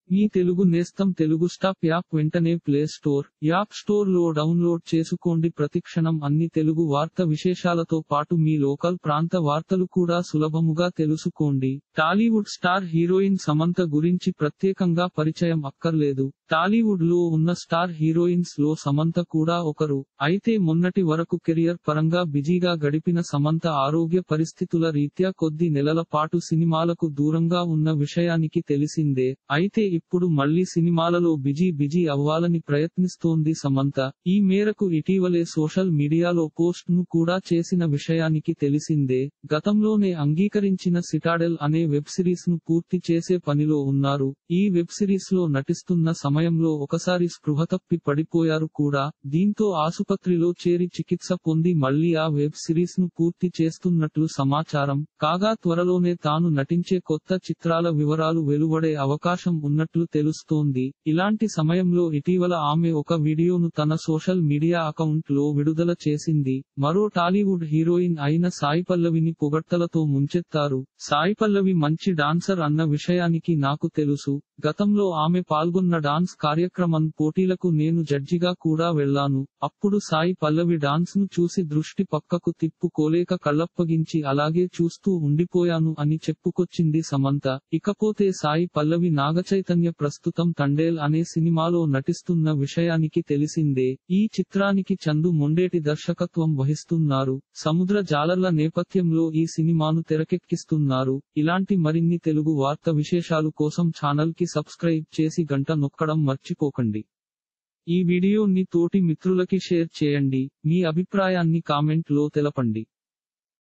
మీ తెలుగు నేస్తం Telugu stop app వెంటనే ప్లే స్టోర్, యాప్ స్టోర్ లో డౌన్లోడ్ చేసుకోండి. ప్రతిక్షణం అన్ని తెలుగు వార్త విశేషాలతో పాటు మీ లోకల్ ప్రాంత వార్తలు కూడా సులభముగా తెలుసుకోండి. టాలీవుడ్ స్టార్ హీరోయిన్ సమంత గురించి ప్రత్యేకంగా పరిచయం అక్కర్లేదు. టాలీవుడ్ లో ఉన్న స్టార్ హీరోయిన్స్ లో సమంత కూడా ఒకరు. అయితే మొన్నటి వరకు కెరియర్ పరంగా బిజీగా గడిపిన సమంత ఆరోగ్య పరిస్థితుల రీత్యా కొద్ది నెలల పాటు సినిమాలకు దూరంగా ఉన్న విషయానికి తెలిసిందే. అయితే ఇప్పుడు మళ్లీ సినిమాలలో బిజీ అవ్వాలని ప్రయత్నిస్తోంది సమంత. ఈ మేరకు ఇటీవలే సోషల్ మీడియాలో పోస్ట్ ను కూడా చేసిన విషయానికి తెలిసిందే. గతంలోనే అంగీకరించిన సిటాడెల్ అనే వెబ్ సిరీస్ ను పూర్తి చేసే పనిలో ఉన్నారు. ఈ వెబ్ సిరీస్ లో నటిస్తున్న సమయంలో ఒకసారి స్పృహ తప్పి పడిపోయారు కూడా. దీంతో ఆసుపత్రిలో చేరి చికిత్స పొంది మళ్లీ ఆ వెబ్ సిరీస్ ను పూర్తి చేస్తున్నట్లు సమాచారం. కాగా త్వరలోనే తాను నటించే కొత్త చిత్రాల వివరాలు వెలువడే అవకాశం ఉన్నట్లు తెలుస్తోంది. ఇలాంటి సమయంలో ఇటీవల ఆమె ఒక వీడియోను తన సోషల్ మీడియా అకౌంట్ లో విడుదల చేసింది. మరో టాలీవుడ్ హీరోయిన్ అయిన సాయి పల్లవిని పొగడ్తలతో ముంచెత్తారు. సాయి పల్లవి మంచి డాన్సర్ అన్న విషయానికి నాకు తెలుసు. గతంలో ఆమె పాల్గొన్న డాన్స్ కార్యక్రమం పోటీలకు నేను జడ్జిగా కూడా వెళ్లాను. అప్పుడు సాయి పల్లవి డాన్స్ ను చూసి దృష్టి పక్కకు తిప్పుకోలేక కళ్లప్పగించి అలాగే చూస్తూ ఉండిపోయాను అని చెప్పుకొచ్చింది సమంత. ఇకపోతే సాయి పల్లవి నాగచైతన్య ప్రస్తుతం తండేల్ అనే సినిమాలో నటిస్తున్న విషయానికి తెలిసిందే. ఈ చిత్రానికి చందు మొండేటి దర్శకత్వం వహిస్తున్నారు. సముద్ర జాలర్ల నేపథ్యంలో ఈ సినిమాను తెరకెక్కిస్తున్నారు. ఇలాంటి మరిన్ని తెలుగు వార్త విశేషాలు కోసం ఛానల్ కి సబ్స్క్రైబ్ చేసి గంట నొక్కడం మర్చిపోకండి. ఈ వీడియోని తోటి మిత్రులకి షేర్ చేయండి. మీ అభిప్రాయాన్ని కామెంట్ లో తెలపండి.